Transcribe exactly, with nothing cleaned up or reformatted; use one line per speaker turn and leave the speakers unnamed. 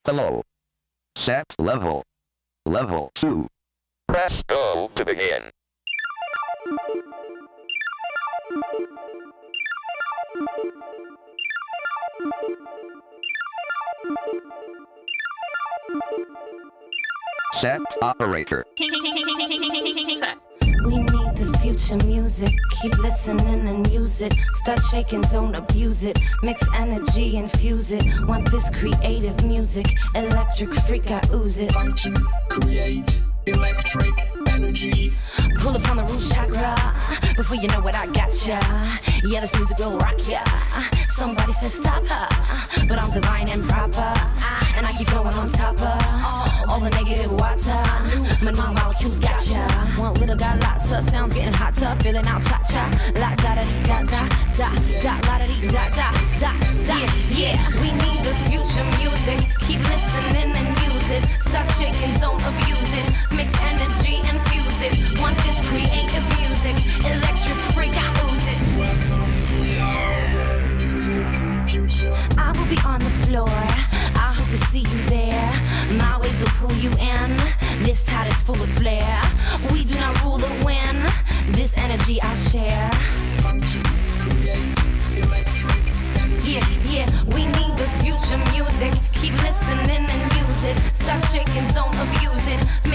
Hello. Set level. Level two. Press go to begin. Set operator.
We need the future music. Keep listening and use it. Start shaking, don't abuse it. Mix energy, infuse it. Want this creative music. Electric freak, I ooze it.
Function, create, electric energy.
Pull up on the root chakra. Before you know it, I gotcha. Yeah, this music will rock ya. Somebody says stop her, but I'm divine and proper. And I keep flowing on top of all the negative water. My new molecules gotcha. One little got lots of sounds getting hotter. Feeling out cha-cha. La da da dee da da da da la da dee da da da da. Yeah, yeah, we need the future music. Keep listening and use it. Start shaking, don't abuse it. Mix energy, infuse it. Want this creative music. Electric freak, I ooze it.
Music, future.
I will be on the floor. I hope to see you there. My waves will pull you in. This tide is full of flair. We do not rule or win. This energy I share.
Function, create, electric energy.
Yeah, yeah, we need the future music. Keep listening and use it. Start shaking, don't abuse it.